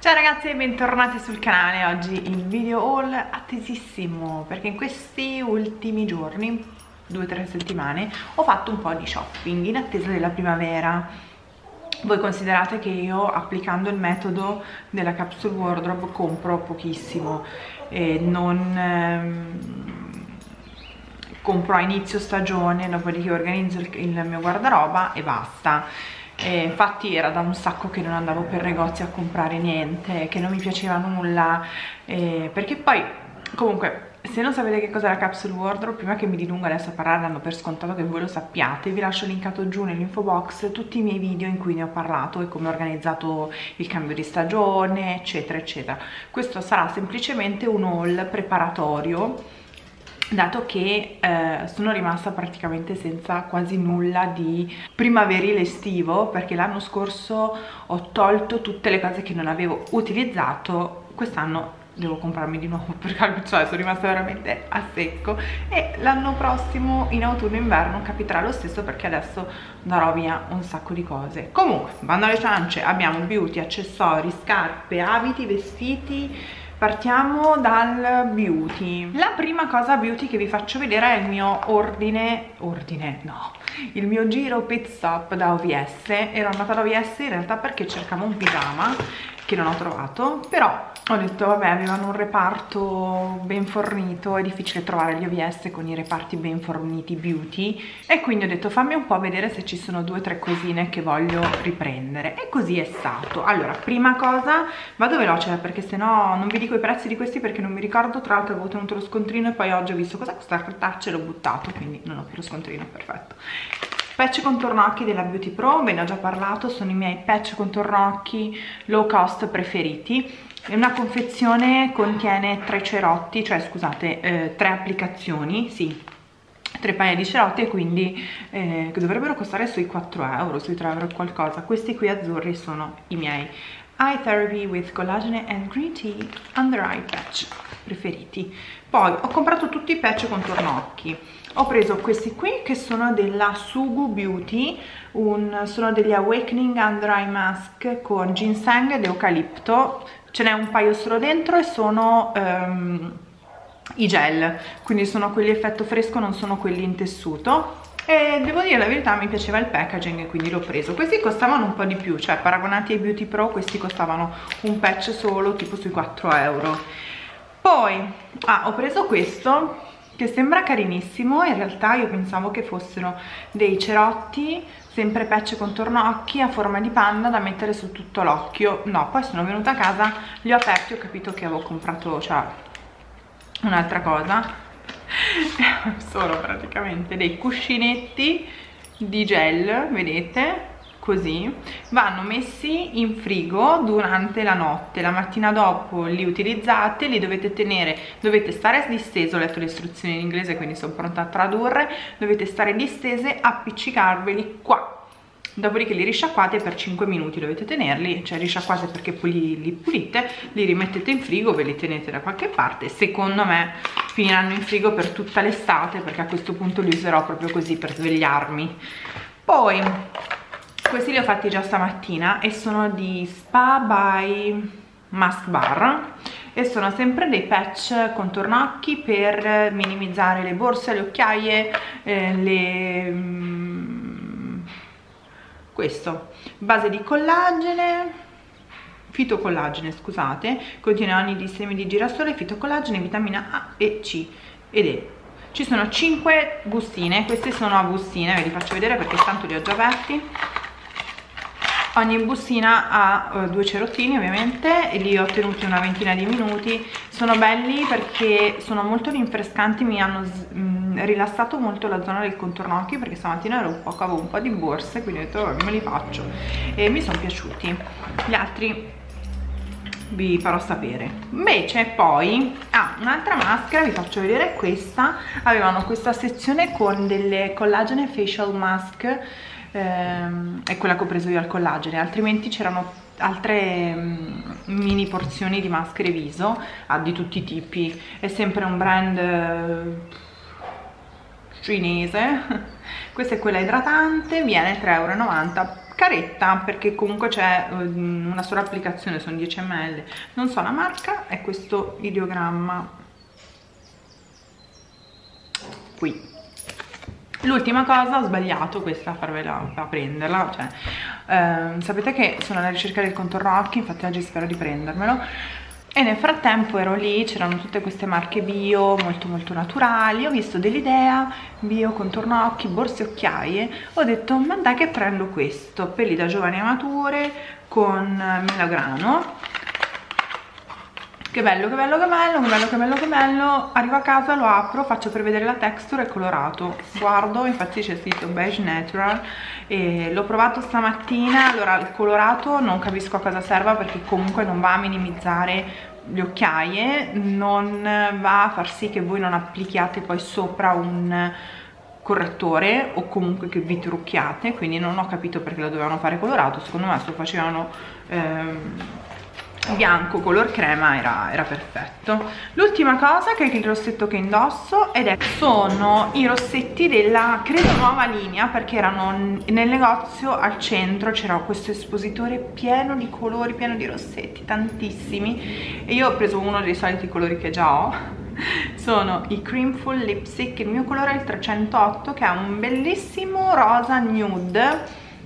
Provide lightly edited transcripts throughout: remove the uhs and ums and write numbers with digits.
Ciao ragazzi e bentornati sul canale. Oggi il video haul attesissimo perché in questi ultimi giorni, 2-3 settimane, ho fatto un po' di shopping in attesa della primavera. Voi considerate che io, applicando il metodo della capsule wardrobe, compro pochissimo e compro a inizio stagione, dopodiché organizzo il mio guardaroba e basta. Infatti era da un sacco che non andavo per negozi a comprare niente, che non mi piaceva nulla, perché poi comunque, se non sapete che cos'è la capsule wardrobe, prima che mi dilungo adesso a parlare, dando per scontato che voi lo sappiate, vi lascio linkato giù nell'info box tutti i miei video in cui ne ho parlato e come ho organizzato il cambio di stagione, eccetera eccetera. Questo sarà semplicemente un haul preparatorio, dato che sono rimasta praticamente senza quasi nulla di primaverile estivo, perché l'anno scorso ho tolto tutte le cose che non avevo utilizzato. Quest'anno devo comprarmi di nuovo perché sono rimasta veramente a secco, e l'anno prossimo in autunno e inverno capiterà lo stesso, perché adesso darò via un sacco di cose. Comunque, bando alle ciance, abbiamo beauty, accessori, scarpe, abiti, vestiti. Partiamo dal beauty. La prima cosa beauty che vi faccio vedere è il mio il mio giro pit stop da OVS. Ero andata da OVS in realtà perché cercavo un pigiama che non ho trovato, però ho detto vabbè, avevano un reparto ben fornito, è difficile trovare gli OVS con i reparti ben forniti beauty, e quindi ho detto fammi un po' vedere se ci sono 2 o 3 cosine che voglio riprendere, e così è stato. Allora, prima cosa, vado veloce perché sennò non vi dico i prezzi di questi perché non mi ricordo. Tra l'altro avevo tenuto lo scontrino e poi oggi ho visto cosa costa la cartaccia e l'ho buttato, quindi non ho più lo scontrino. Perfetto. Patch contorno occhi della Beauty Pro, ve ne ho già parlato, sono i miei patch contorno occhi low cost preferiti. Una confezione contiene 3 cerotti, cioè scusate, 3 applicazioni, sì, 3 paia di cerotti, e quindi che dovrebbero costare sui 4 euro, sui 3 euro e qualcosa. Questi qui azzurri sono i miei Eye Therapy with Collagen and Green Tea Under Eye Patch preferiti. Poi ho comprato tutti i patch contorno occhi. Ho preso questi qui che sono della Sugu Beauty, sono degli Awakening Under Eye Mask con ginseng ed eucalipto. Ce n'è un paio solo dentro e sono i gel, quindi sono quelli effetto fresco, non sono quelli in tessuto. E devo dire la verità, mi piaceva il packaging e quindi l'ho preso. Questi costavano un po' di più, cioè paragonati ai Beauty Pro questi costavano un patch solo tipo sui 4 euro. Poi ho preso questo che sembra carinissimo, in realtà io pensavo che fossero dei cerotti, sempre patch contorno occhi a forma di panda da mettere su tutto l'occhio. No, poi sono venuta a casa, li ho aperti e ho capito che avevo comprato, cioè, un'altra cosa. Sono praticamente dei cuscinetti di gel, vedete? Così vanno messi in frigo durante la notte, la mattina dopo li utilizzate, li dovete tenere, dovete stare disteso, ho letto le istruzioni in inglese quindi sono pronta a tradurre, dovete stare distese, appiccicarveli qua, dopodiché li risciacquate per 5 minuti, dovete tenerli, cioè risciacquate perché poi li pulite, li rimettete in frigo, ve li tenete da qualche parte. Secondo me finiranno in frigo per tutta l'estate, perché a questo punto li userò proprio così per svegliarmi. Poi questi li ho fatti già stamattina e sono di Spa by Mask Bar e sono sempre dei patch contorno occhi per minimizzare le borse, le occhiaie, questo, base di collagene, fitocollagene, scusate, contiene oli di semi di girasole, fitocollagene, vitamina A e C ed E. Ci sono 5 bustine, queste sono a bustine, ve li faccio vedere perché tanto li ho già aperti. Ogni bustina ha 2 cerottini ovviamente, e li ho tenuti una ventina di minuti. Sono belli perché sono molto rinfrescanti, mi hanno rilassato molto la zona del contorno occhi, perché stamattina avevo un po' di borse, quindi ho detto vabbè, me li faccio e mi sono piaciuti. Gli altri vi farò sapere. Invece poi un'altra maschera, vi faccio vedere questa. Avevano questa sezione con delle collagene facial mask, è quella che ho preso io al collagene, altrimenti c'erano altre mini porzioni di maschere viso di tutti i tipi. È sempre un brand cinese Questa è quella idratante, viene 3,90 €, caretta, perché comunque c'è una sola applicazione, sono 10 ml, non so la marca, è questo ideogramma qui. L'ultima cosa, ho sbagliato questa a prenderla, cioè sapete che sono alla ricerca del contorno occhi, infatti oggi spero di prendermelo, e nel frattempo ero lì, c'erano tutte queste marche bio molto naturali, ho visto dell'Idea, bio, contorno occhi, borse occhiaie, ho detto ma dai che prendo questo, peli da giovani e mature con melograno. Che bello, che bello, che bello, che bello, che bello, che bello. Arrivo a casa, lo apro, faccio per vedere la texture, è colorato. Guardo, infatti c'è scritto beige natural e l'ho provato stamattina. Allora, il colorato non capisco a cosa serva, perché comunque non va a minimizzare le occhiaie, non va a far sì che voi non applichiate poi sopra un correttore o comunque che vi trucchiate, quindi non ho capito perché lo dovevano fare colorato. Secondo me se lo facevano bianco color crema era perfetto. L'ultima cosa, che è il rossetto che indosso, sono i rossetti della credo nuova linea, perché erano nel negozio al centro, c'era questo espositore pieno di colori, pieno di rossetti, tantissimi, e io ho preso uno dei soliti colori che già ho. Sono i Creamful Lipstick, il mio colore è il 308, che è un bellissimo rosa nude,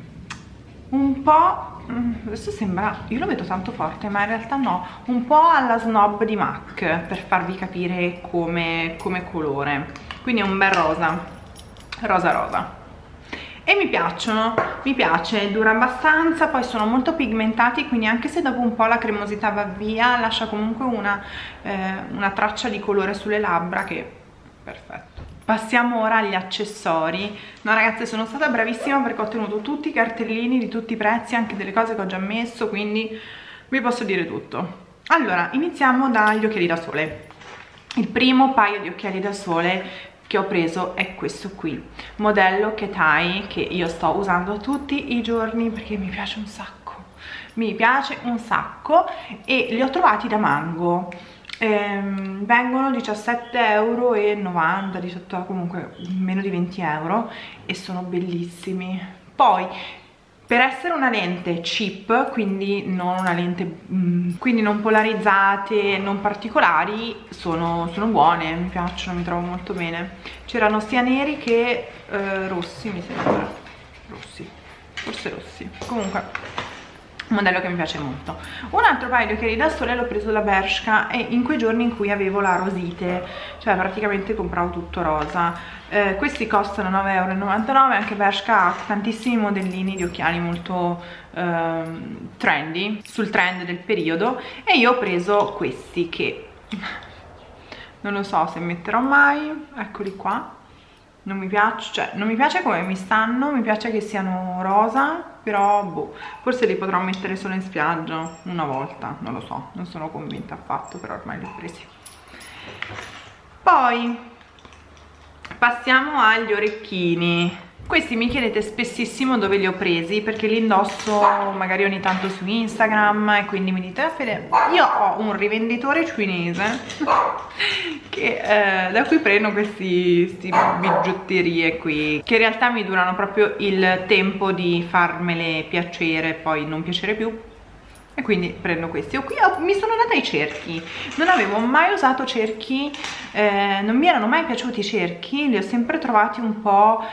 un po', adesso sembra, io lo vedo tanto forte ma in realtà no, un po' alla Snob di MAC, per farvi capire come colore. Quindi è un bel rosa rosa, e mi piacciono, mi piace, dura abbastanza, poi sono molto pigmentati, quindi anche se dopo un po' la cremosità va via, lascia comunque una traccia di colore sulle labbra che è perfetto. Passiamo ora agli accessori. No ragazze, sono stata bravissima perché ho ottenuto tutti i cartellini di tutti i prezzi, anche delle cose che ho già messo, quindi vi posso dire tutto. Allora, iniziamo dagli occhiali da sole. Il primo paio di occhiali da sole che ho preso è questo qui, modello Ketai, che io sto usando tutti i giorni perché mi piace un sacco, mi piace un sacco, e li ho trovati da Mango. Vengono 17,90 €, 18, comunque meno di 20 € e sono bellissimi. Poi per essere una lente cheap, quindi non una lente quindi non polarizzate, non particolari, sono buone, mi piacciono, mi trovo molto bene. C'erano sia neri che rossi, mi sembra, rossi, forse rossi, comunque un modello che mi piace molto. Un altro paio di occhiali da sole l'ho preso da Bershka, e in quei giorni in cui avevo la rosite, cioè praticamente compravo tutto rosa. Questi costano 9,99 €, anche Bershka ha tantissimi modellini di occhiali molto trendy, sul trend del periodo, e io ho preso questi che non lo so se metterò mai, eccoli qua. Non mi piace, cioè non mi piace come mi stanno, mi piace che siano rosa, però boh, forse li potrò mettere solo in spiaggia una volta, non lo so, non sono convinta affatto, però ormai li ho presi. Poi passiamo agli orecchini. Questi mi chiedete spessissimo dove li ho presi, perché li indosso magari ogni tanto su Instagram, e quindi mi dite: Fede, io ho un rivenditore cinese che, da cui prendo questi bigiotterie qui, che in realtà mi durano proprio il tempo di farmele piacere e poi non piacere più, e quindi prendo questi. Qui mi sono data i cerchi, non avevo mai usato cerchi, non mi erano mai piaciuti i cerchi, li ho sempre trovati un po'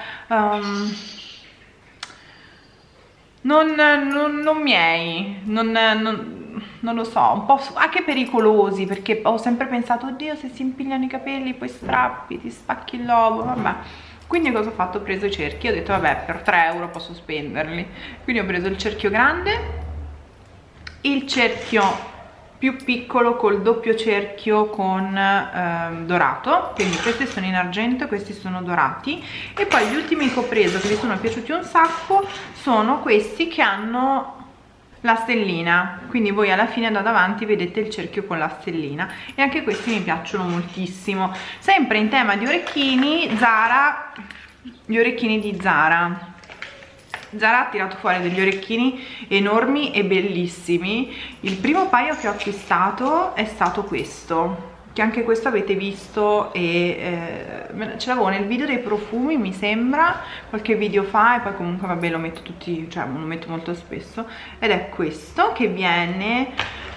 non miei, non lo so, un po' anche pericolosi, perché ho sempre pensato: oddio, se si impigliano i capelli poi strappi, ti spacchi il lobo, vabbè. Quindi cosa ho fatto? Ho preso i cerchi, ho detto vabbè, per 3 € posso spenderli, quindi ho preso il cerchio grande, il cerchio più piccolo col doppio cerchio con dorato, quindi questi sono in argento e questi sono dorati, e poi gli ultimi che ho preso, che mi sono piaciuti un sacco, sono questi che hanno la stellina, quindi voi alla fine da davanti vedete il cerchio con la stellina, e anche questi mi piacciono moltissimo. Sempre in tema di orecchini, Zara, gli orecchini di Zara ha tirato fuori degli orecchini enormi e bellissimi. Il primo paio che ho acquistato è stato questo, che anche questo avete visto e ce l'avevo nel video dei profumi, mi sembra, qualche video fa, e poi comunque vabbè lo metto tutti, cioè lo metto molto spesso, ed è questo che viene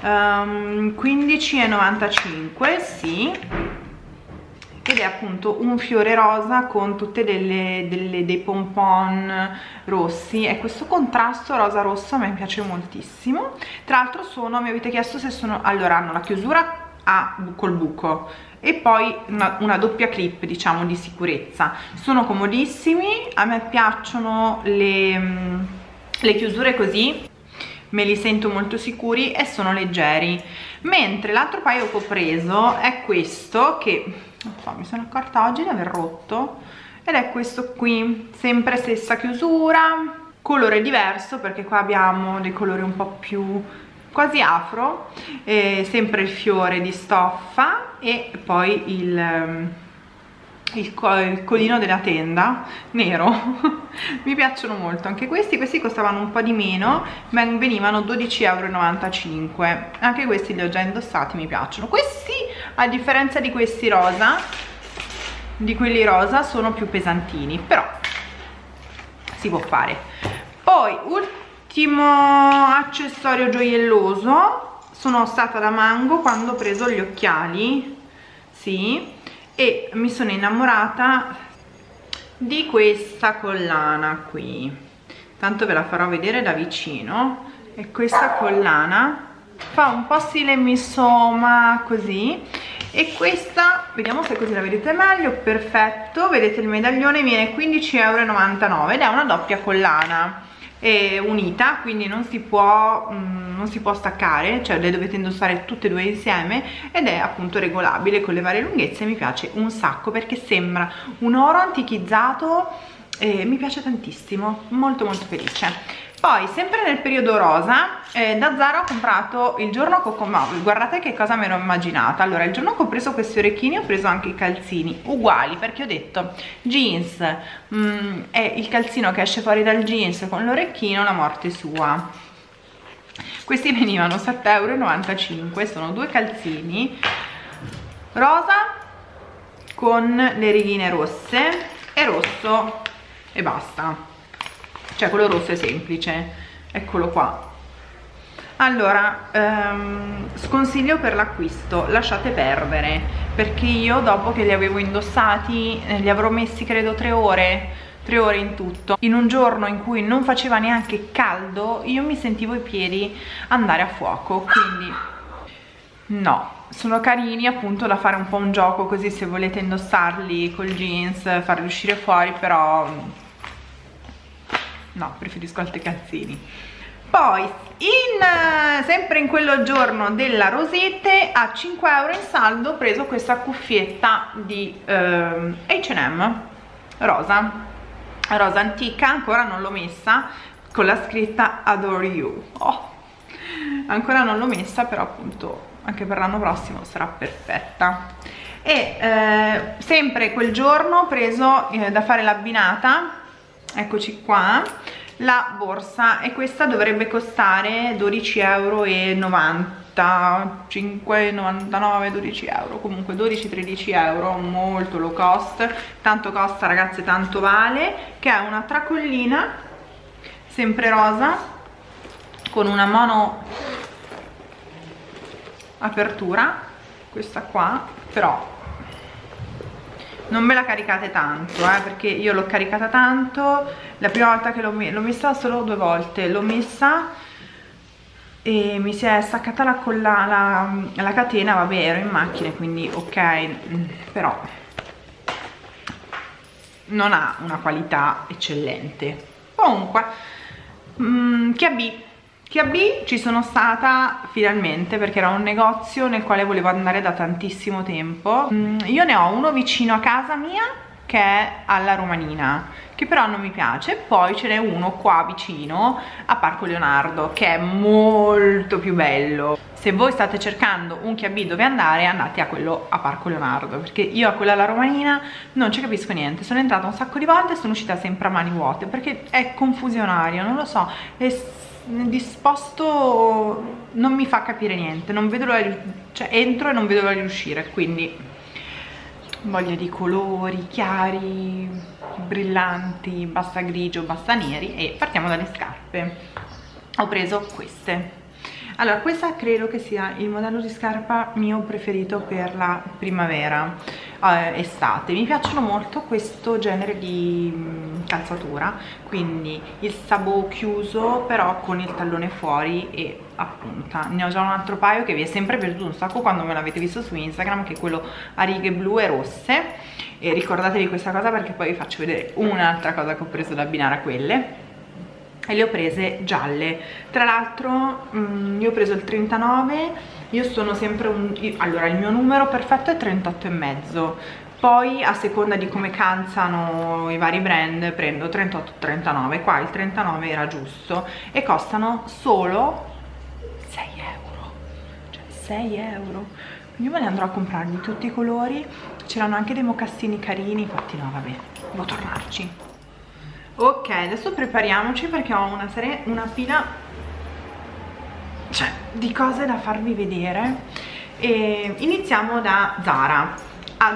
15,95, sì, ed è appunto un fiore rosa con tutte dei pompon rossi, e questo contrasto rosa rosso a me piace moltissimo. Tra l'altro mi avete chiesto se sono, allora hanno la chiusura col buco e poi una doppia clip, diciamo, di sicurezza. Sono comodissimi, a me piacciono le chiusure così, me li sento molto sicuri e sono leggeri. Mentre l'altro paio che ho preso è questo, che non so, mi sono accorta oggi di aver rotto, ed è questo qui, sempre stessa chiusura, colore diverso perché qua abbiamo dei colori un po' più quasi afro, sempre il fiore di stoffa e poi il colino della tenda nero. Mi piacciono molto anche questi costavano un po' di meno, ma venivano 12,95 €. Anche questi li ho già indossati, mi piacciono. Questi, a differenza di questi rosa, di quelli rosa, sono più pesantini, però si può fare. Poi ultimo accessorio gioielloso, sono stata da Mango quando ho preso gli occhiali, sì, e mi sono innamorata di questa collana qui, tanto ve la farò vedere da vicino. E questa collana fa un po' stile Missoma così, e questa, vediamo se così la vedete meglio, perfetto, vedete il medaglione, viene 15,99 € ed è una doppia collana unita, quindi non si può staccare, cioè le dovete indossare tutte e due insieme, ed è appunto regolabile con le varie lunghezze. Mi piace un sacco perché sembra un oro antichizzato e mi piace tantissimo, molto molto felice. Poi sempre nel periodo rosa, da Zara ho comprato il giorno che guardate che cosa mi ero immaginata. Allora, il giorno che ho preso questi orecchini ho preso anche i calzini uguali, perché ho detto jeans, è il calzino che esce fuori dal jeans con l'orecchino, la morte sua. Questi venivano 7,95 €, sono due calzini rosa con le righine rosse e rosso e basta, cioè quello rosso è semplice, eccolo qua. Allora, sconsiglio per l'acquisto, lasciate perdere, perché io dopo che li avevo indossati li avrò messi credo 3 ore in tutto, in un giorno in cui non faceva neanche caldo, io mi sentivo i piedi andare a fuoco, quindi no. Sono carini appunto da fare un po' un gioco così, se volete indossarli col jeans, farli uscire fuori, però no, preferisco altri calzini. Poi sempre in quello giorno della Rosette, a 5 € in saldo ho preso questa cuffietta di H&M rosa antica, ancora non l'ho messa, con la scritta Adore You. Ancora non l'ho messa, però appunto anche per l'anno prossimo sarà perfetta. E sempre quel giorno ho preso da fare l'abbinata, eccoci qua, la borsa, e questa dovrebbe costare 12,95 €, 99, 12 €, comunque 12-13 €, molto low cost, tanto costa ragazze, tanto vale, che è una tracollina sempre rosa con una mono apertura, questa qua, però non me la caricate tanto, perché io l'ho caricata tanto. La prima volta che l'ho messa, solo 2 volte l'ho messa e mi si è staccata la catena, vabbè, ero in macchina quindi ok, però non ha una qualità eccellente. Comunque Chiabi ci sono stata finalmente, perché era un negozio nel quale volevo andare da tantissimo tempo. Io ne ho uno vicino a casa mia che è alla Romanina, che però non mi piace. Poi ce n'è uno qua vicino a Parco Leonardo che è molto più bello. Se voi state cercando un Chiabi dove andare, andate a quello a Parco Leonardo, perché io a quella alla Romanina non ci capisco niente. Sono entrata un sacco di volte e sono uscita sempre a mani vuote, perché è confusionario, non lo so, disposto non mi fa capire niente, non vedo l'ora cioè entro e non vedo l'ora di uscire, quindi voglia di colori chiari, brillanti, basta grigio, basta neri. E partiamo dalle scarpe. Ho preso queste. Allora, questa credo che sia il modello di scarpa mio preferito per la primavera, estate. Mi piacciono molto questo genere di calzatura, quindi il sabot chiuso però con il tallone fuori e a punta. Ne ho già un altro paio che vi è sempre piaciuto un sacco quando me l'avete visto su Instagram, che è quello a righe blu e rosse, e ricordatevi questa cosa perché poi vi faccio vedere un'altra cosa che ho preso da abbinare a quelle. E le ho prese gialle. Tra l'altro io ho preso il 39, io sono sempre allora il mio numero perfetto è 38,5, poi a seconda di come calzano i vari brand prendo 38-39, qua il 39 era giusto e costano solo 6 euro, cioè 6 euro. Io me ne andrò a comprare di tutti i colori, c'erano anche dei mocassini carini, infatti no vabbè, devo tornarci. Ok, adesso prepariamoci perché ho una pila, cioè, di cose da farvi vedere. E iniziamo da Zara. A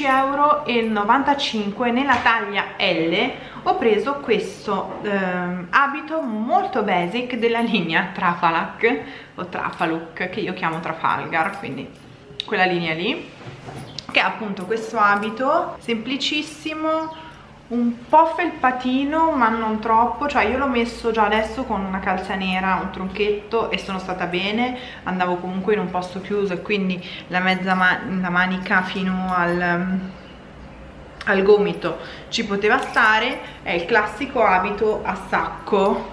12,95 € nella taglia L ho preso questo abito molto basic della linea Trafalgar o Trafaluk, che io chiamo Trafalgar, quindi quella linea lì, che è appunto questo abito semplicissimo, un po' felpatino ma non troppo, cioè io l'ho messo già adesso con una calza nera, un tronchetto e sono stata bene. Andavo comunque in un posto chiuso e quindi la la manica fino al gomito ci poteva stare. È il classico abito a sacco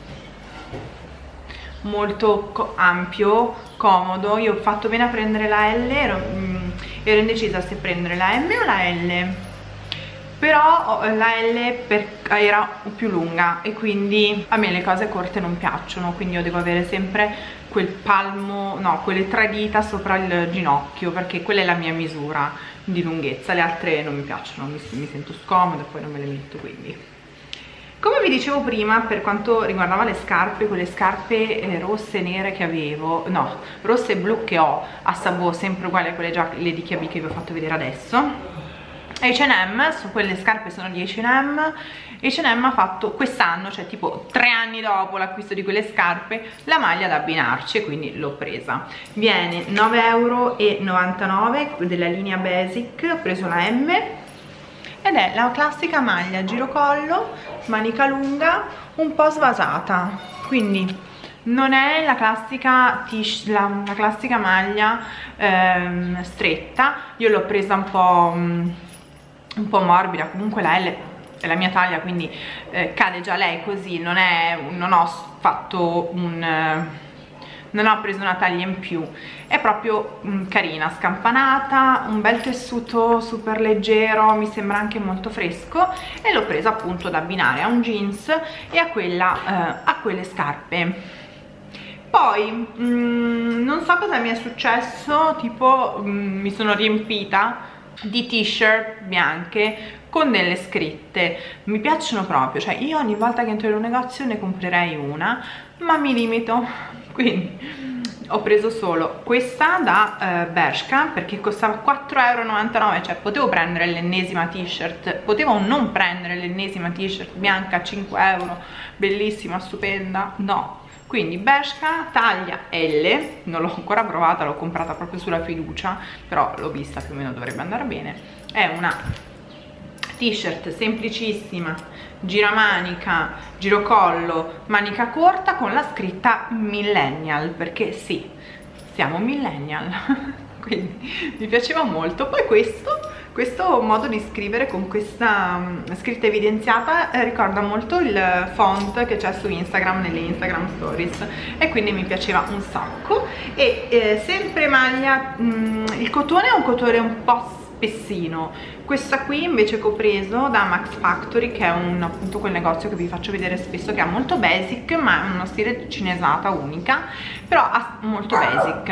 molto ampio, comodo. Io ho fatto bene a prendere la L, ero indecisa se prendere la M o la L, però la L era più lunga e quindi a me le cose corte non piacciono, quindi io devo avere sempre quel palmo, no, quelle 3 dita sopra il ginocchio, perché quella è la mia misura di lunghezza. Le altre non mi piacciono, mi sento scomoda e poi non me le metto. Quindi, come vi dicevo prima, per quanto riguardava le scarpe, quelle scarpe rosse e nere che avevo, no, rosse e blu che ho a sabò, sempre uguali a quelle già, le di Chiabi che vi ho fatto vedere adesso. H&M, su quelle scarpe sono di H&M. H&M ha fatto quest'anno, cioè tipo 3 anni dopo l'acquisto di quelle scarpe, la maglia da abbinarci, e quindi l'ho presa. Viene 9,99 € della linea basic, ho preso la M ed è la classica maglia girocollo, manica lunga, un po' svasata, quindi non è la classica la classica maglia stretta. Io l'ho presa un po' morbida, comunque la L è la mia taglia, quindi cade già lei così, non ho preso una taglia in più, è proprio carina, scampanata, un bel tessuto super leggero, mi sembra anche molto fresco, e l'ho presa appunto da abbinare a un jeans e a quelle scarpe. Poi non so cosa mi è successo, tipo mi sono riempita di t-shirt bianche con delle scritte. Mi piacciono proprio, cioè io ogni volta che entro in un negozio ne comprerei una, ma mi limito, quindi ho preso solo questa da Bershka perché costava 4,99 €, cioè potevo prendere l'ennesima t-shirt, potevo non prendere l'ennesima t-shirt bianca a 5 €, bellissima, stupenda, no. Quindi Bershka, taglia L, non l'ho ancora provata, l'ho comprata proprio sulla fiducia, però l'ho vista, più o meno dovrebbe andare bene. È una t-shirt semplicissima, giramanica, girocollo, manica corta con la scritta millennial, perché sì, siamo millennial. Quindi mi piaceva molto. Poi questo modo di scrivere con questa scritta evidenziata ricorda molto il font che c'è su Instagram, nelle Instagram stories, e quindi mi piaceva un sacco. E sempre maglia, il cotone è un cotone un po' spessino. Questa qui invece che ho preso da Max Factory, che è appunto quel negozio che vi faccio vedere spesso, che è molto basic ma è uno stile cinesata unica, però molto basic.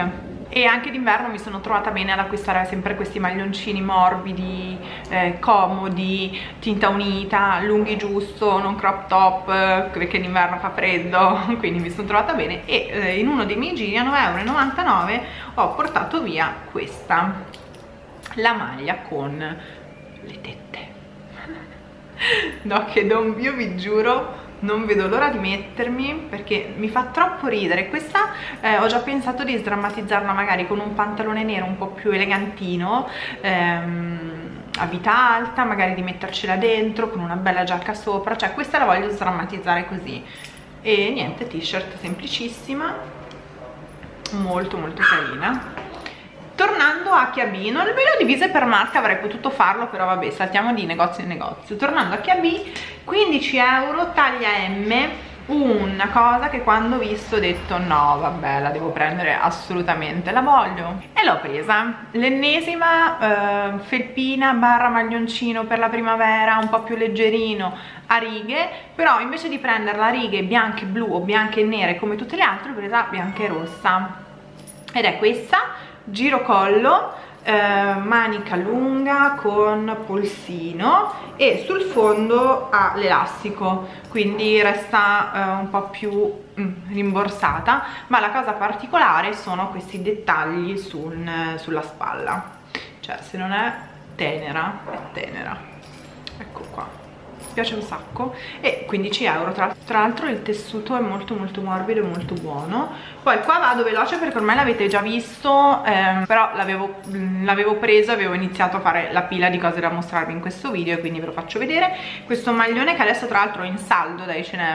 E anche d'inverno mi sono trovata bene ad acquistare sempre questi maglioncini morbidi, comodi, tinta unita, lunghi giusto, non crop top, perché d'inverno fa freddo, quindi mi sono trovata bene. E in uno dei miei giri a 9,99 € ho portato via questa, la maglia con le tette. No, che io vi giuro non vedo l'ora di mettermi, perché mi fa troppo ridere. Questa ho già pensato di sdrammatizzarla magari con un pantalone nero un po' più elegantino, a vita alta, magari di mettercela dentro con una bella giacca sopra, cioè questa la voglio sdrammatizzare così. E niente, t-shirt semplicissima, molto molto carina. Tornando a Chiabi, non ve le ho divise per marca, avrei potuto farlo, però vabbè, saltiamo di negozio in negozio. Tornando a Chiabi, 15 €, taglia M, una cosa che quando ho visto ho detto no vabbè, la devo prendere assolutamente, la voglio, e l'ho presa. L'ennesima felpina barra maglioncino per la primavera, un po' più leggerino, a righe, però invece di prenderla a righe bianche, blu o bianche e nere come tutte le altre, ho presa bianca e rossa, ed è questa. Giro collo, manica lunga con polsino, e sul fondo ha l'elastico, quindi resta un po' più rimborsata, ma la cosa particolare sono questi dettagli sulla spalla, cioè se non è tenera, è tenera. Ecco qua, mi piace un sacco. E 15 €, tra l'altro il tessuto è molto molto morbido e molto buono. Poi qua vado veloce perché ormai l'avete già visto, però l'avevo preso, avevo iniziato a fare la pila di cose da mostrarvi in questo video e quindi ve lo faccio vedere. Questo maglione che adesso tra l'altro è in saldo da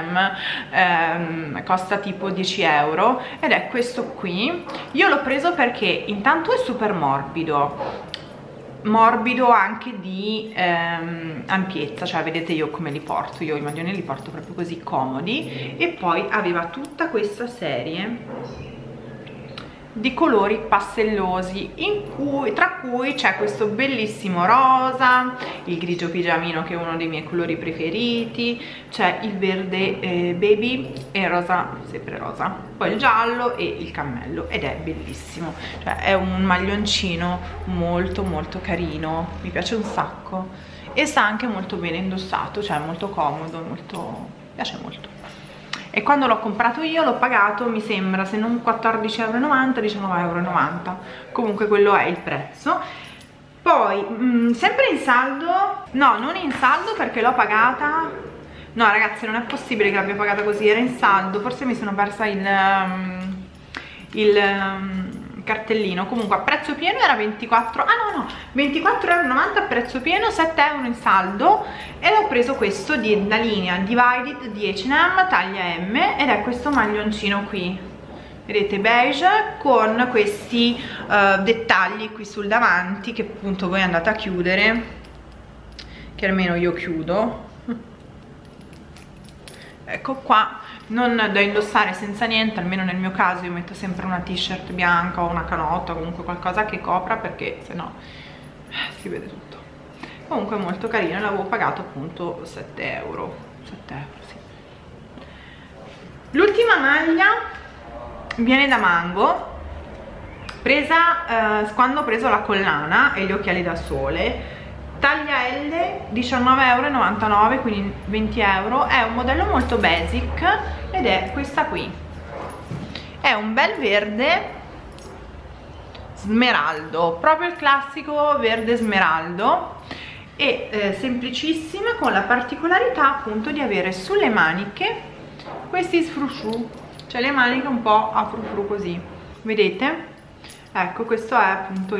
H&M, costa tipo 10 € ed è questo qui. Io l'ho preso perché intanto è super morbido anche di ampiezza, cioè vedete io come li porto, io i maglioni li porto proprio così comodi, e poi aveva tutta questa serie di colori pastellosi, tra cui c'è questo bellissimo rosa, il grigio pigiamino che è uno dei miei colori preferiti, c'è il verde baby e il rosa, sempre rosa, poi il giallo e il cammello, ed è bellissimo, cioè è un maglioncino molto molto carino, mi piace un sacco e sta anche molto bene indossato, cioè molto comodo, mi piace molto. E quando l'ho comprato io l'ho pagato, mi sembra, se non 14,90 €, 19,90 €, comunque quello è il prezzo. Poi sempre in saldo, no, non in saldo perché l'ho pagata, no ragazzi non è possibile che l'abbia pagata così, era in saldo, forse mi sono persa il cartellino. Comunque a prezzo pieno era 24,90 € a prezzo pieno, 7 € in saldo, e ho preso questo della linea Divided di H&M, taglia M, ed è questo maglioncino qui, vedete, beige, con questi dettagli qui sul davanti che appunto voi andate a chiudere, che almeno io chiudo, ecco qua. Non da indossare senza niente, almeno nel mio caso io metto sempre una t-shirt bianca o una canotta, comunque qualcosa che copra, perché sennò si vede tutto. Comunque è molto carino, l'avevo pagato appunto 7 €, 7 € sì. L'ultima maglia viene da Mango, presa quando ho preso la collana e gli occhiali da sole, taglia L, 19,99 €, quindi 20 €. È un modello molto basic ed è questa qui, è un bel verde smeraldo, proprio il classico verde smeraldo, e semplicissima, con la particolarità appunto di avere sulle maniche questi sfrusciù, cioè le maniche un po' a frufru così, vedete? Ecco, questo è appunto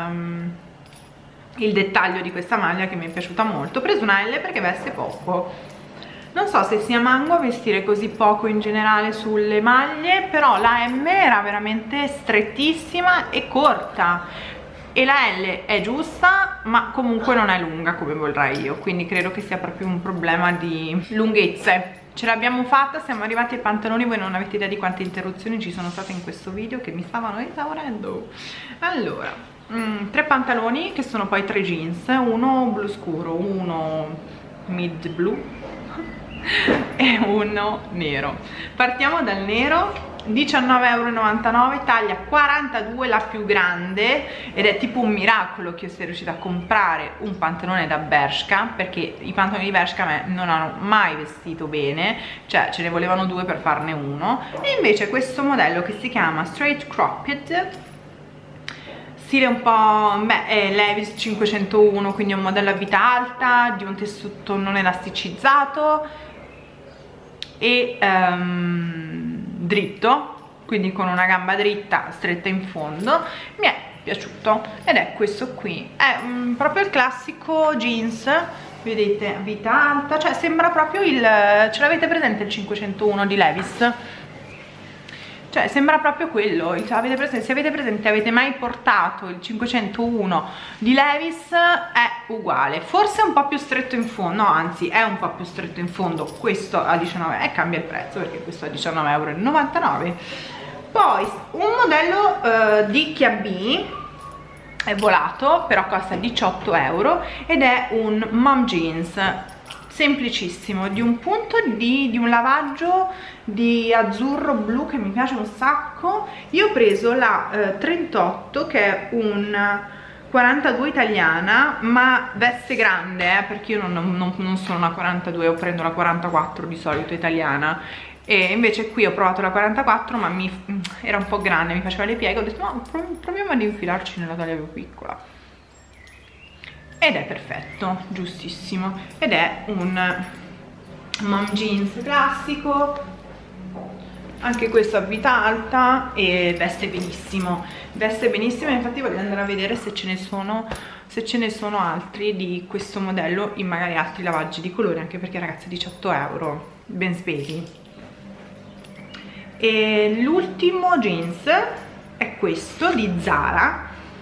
il dettaglio di questa maglia che mi è piaciuta molto. Ho preso una L perché veste poco, non so se sia Mango a vestire così poco in generale sulle maglie, però la M era veramente strettissima e corta, e la L è giusta ma comunque non è lunga come vorrei io, quindi credo che sia proprio un problema di lunghezze. Ce l'abbiamo fatta, siamo arrivati ai pantaloni, voi non avete idea di quante interruzioni ci sono state in questo video che mi stavano esaurendo. Allora, 3 pantaloni che sono poi 3 jeans, uno blu scuro, uno mid blu e uno nero. Partiamo dal nero. 19,99 €, taglia 42, la più grande, ed è tipo un miracolo che io sia riuscita a comprare un pantalone da Bershka, perché i pantaloni di Bershka a me non hanno mai vestito bene, cioè ce ne volevano due per farne uno. E invece questo modello, che si chiama Straight Cropped, stile un po', è Levi's 501, quindi è un modello a vita alta, di un tessuto non elasticizzato e dritto, quindi con una gamba dritta stretta in fondo. Mi è piaciuto ed è questo qui, è proprio il classico jeans, vedete, a vita alta, cioè sembra proprio il, ce l'avete presente il 501 di Levi's? Cioè sembra proprio quello, se avete presente, avete mai portato il 501 di Levi's, è uguale, forse è un po' più stretto in fondo, no, anzi è un po' più stretto in fondo, questo a 19 e cambia il prezzo perché questo a 19,99 €. Poi un modello di Chiabi, è volato, però costa 18 € ed è un mom jeans semplicissimo, di un punto di un lavaggio di azzurro blu che mi piace un sacco. Io ho preso la 38, che è un 42 italiana, ma veste grande, perché io non sono una 42, io prendo la 44 di solito italiana, e invece qui ho provato la 44 ma era un po' grande, mi faceva le pieghe, ho detto no, proviamo ad infilarci nella taglia più piccola. Ed è perfetto, giustissimo, ed è un mom jeans classico, anche questo a vita alta, e veste benissimo, infatti voglio andare a vedere se ce ne sono altri di questo modello in magari altri lavaggi di colore, anche perché ragazzi 18 €, ben spesi. E l'ultimo jeans è questo di Zara,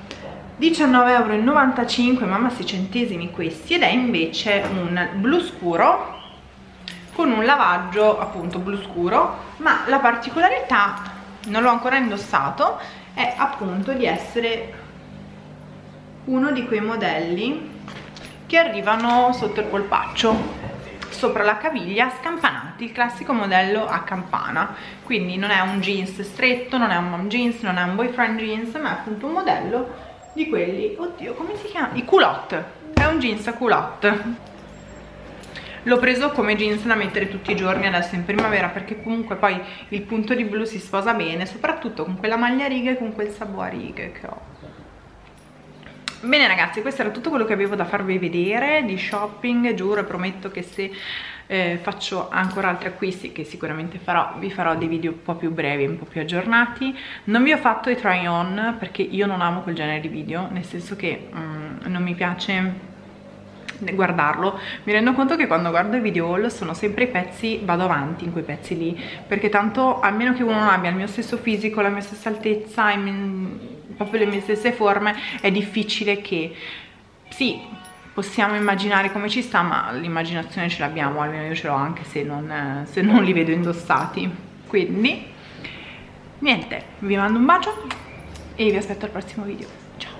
19,95 €, mamma 6 centesimi questi, ed è invece un blu scuro con un lavaggio appunto blu scuro, ma la particolarità, non l'ho ancora indossato, è appunto di essere uno di quei modelli che arrivano sotto il polpaccio, sopra la caviglia, scampanati, il classico modello a campana, quindi non è un jeans stretto, non è un mom jeans, non è un boyfriend jeans, ma è appunto un modello di quelli, oddio come si chiama? I culotte, è un jeans a culotte. L'ho preso come jeans da mettere tutti i giorni adesso in primavera, perché comunque poi il punto di blu si sposa bene, soprattutto con quella maglia a righe e con quel sabò a righe che ho. Bene ragazzi, questo era tutto quello che avevo da farvi vedere di shopping. Giuro e prometto che se faccio ancora altri acquisti, che sicuramente farò, vi farò dei video un po' più brevi, un po' più aggiornati. Non vi ho fatto i try on perché io non amo quel genere di video, nel senso che non mi piace guardarlo. Mi rendo conto che quando guardo i video haul sono sempre i pezzi, vado avanti in quei pezzi lì, perché tanto a meno che uno non abbia il mio stesso fisico, la mia stessa altezza, proprio le mie stesse forme, è difficile che, sì, possiamo immaginare come ci sta, ma l'immaginazione ce l'abbiamo, almeno io ce l'ho, anche se non li vedo indossati. Quindi niente, vi mando un bacio e vi aspetto al prossimo video. Ciao.